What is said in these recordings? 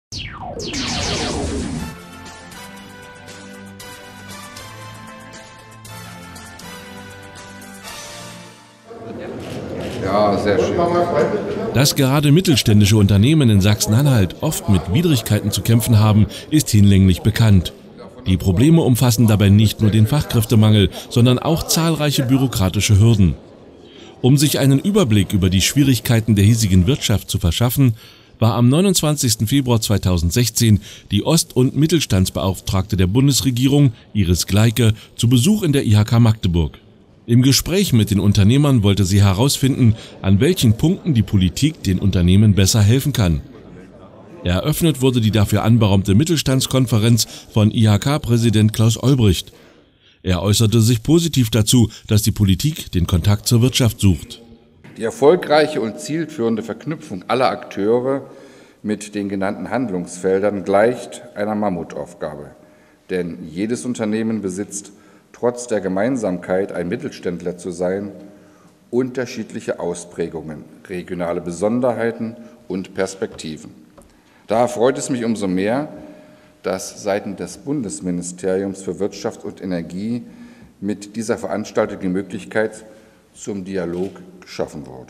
Ja, sehr schön. Dass gerade mittelständische Unternehmen in Sachsen-Anhalt oft mit Widrigkeiten zu kämpfen haben, ist hinlänglich bekannt. Die Probleme umfassen dabei nicht nur den Fachkräftemangel, sondern auch zahlreiche bürokratische Hürden. Um sich einen Überblick über die Schwierigkeiten der hiesigen Wirtschaft zu verschaffen, war am 29. Februar 2016 die Ost- und Mittelstandsbeauftragte der Bundesregierung, Iris Gleike, zu Besuch in der IHK Magdeburg. Im Gespräch mit den Unternehmern wollte sie herausfinden, an welchen Punkten die Politik den Unternehmen besser helfen kann. Eröffnet wurde die dafür anberaumte Mittelstandskonferenz von IHK-Präsident Klaus Olbricht. Er äußerte sich positiv dazu, dass die Politik den Kontakt zur Wirtschaft sucht. Die erfolgreiche und zielführende Verknüpfung aller Akteure mit den genannten Handlungsfeldern gleicht einer Mammutaufgabe. Denn jedes Unternehmen besitzt trotz der Gemeinsamkeit, ein Mittelständler zu sein, unterschiedliche Ausprägungen, regionale Besonderheiten und Perspektiven. Daher freut es mich umso mehr, dass seitens des Bundesministeriums für Wirtschaft und Energie mit dieser Veranstaltung die Möglichkeit zum Dialog geschaffen wurde.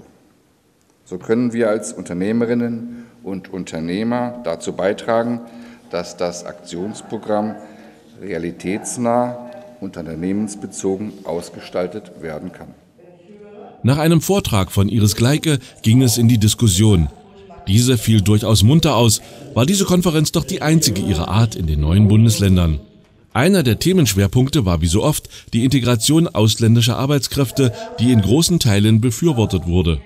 So können wir als Unternehmerinnen und Unternehmer dazu beitragen, dass das Aktionsprogramm realitätsnah und unternehmensbezogen ausgestaltet werden kann. Nach einem Vortrag von Iris Gleike ging es in die Diskussion. Diese fiel durchaus munter aus, war diese Konferenz doch die einzige ihrer Art in den neuen Bundesländern. Einer der Themenschwerpunkte war wie so oft die Integration ausländischer Arbeitskräfte, die in großen Teilen befürwortet wurde.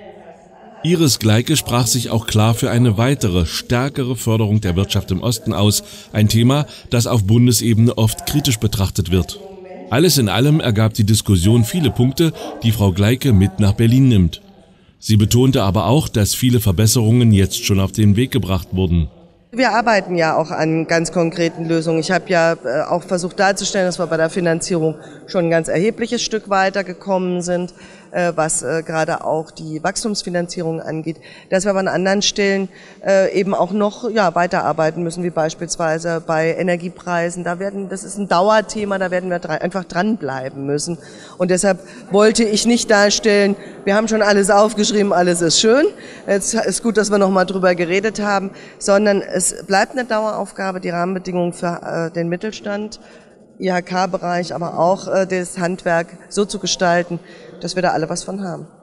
Iris Gleike sprach sich auch klar für eine weitere, stärkere Förderung der Wirtschaft im Osten aus, ein Thema, das auf Bundesebene oft kritisch betrachtet wird. Alles in allem ergab die Diskussion viele Punkte, die Frau Gleike mit nach Berlin nimmt. Sie betonte aber auch, dass viele Verbesserungen jetzt schon auf den Weg gebracht wurden. Wir arbeiten ja auch an ganz konkreten Lösungen. Ich habe ja auch versucht darzustellen, dass wir bei der Finanzierung schon ein ganz erhebliches Stück weitergekommen sind, was gerade auch die Wachstumsfinanzierung angeht, dass wir aber an anderen Stellen eben auch noch weiterarbeiten müssen, wie beispielsweise bei Energiepreisen. Das ist ein Dauerthema, da werden wir einfach dranbleiben müssen. Und deshalb wollte ich nicht darstellen, wir haben schon alles aufgeschrieben, alles ist schön. Es ist gut, dass wir noch mal drüber geredet haben, sondern es bleibt eine Daueraufgabe, die Rahmenbedingungen für den Mittelstand, IHK-Bereich, aber auch das Handwerk so zu gestalten, dass wir da alle was von haben.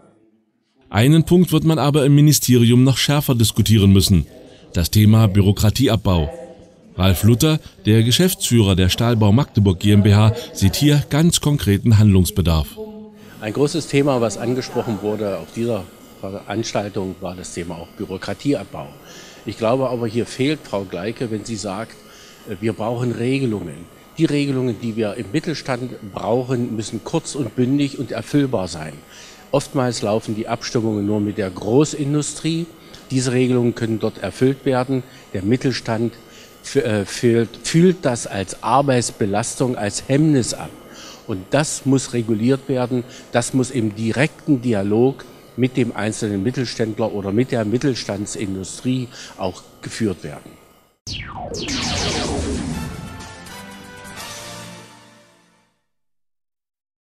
Einen Punkt wird man aber im Ministerium noch schärfer diskutieren müssen: das Thema Bürokratieabbau. Ralf Luther, der Geschäftsführer der Stahlbau Magdeburg GmbH, sieht hier ganz konkreten Handlungsbedarf. Ein großes Thema, was angesprochen wurde auf dieser Veranstaltung, war das Thema auch Bürokratieabbau. Ich glaube aber, hier fehlt Frau Gleike, wenn sie sagt, wir brauchen Regelungen. Die Regelungen, die wir im Mittelstand brauchen, müssen kurz und bündig und erfüllbar sein. Oftmals laufen die Abstimmungen nur mit der Großindustrie. Diese Regelungen können dort erfüllt werden. Der Mittelstand fühlt das als Arbeitsbelastung, als Hemmnis an. Und das muss reguliert werden. Das muss im direkten Dialog mit dem einzelnen Mittelständler oder mit der Mittelstandsindustrie auch geführt werden.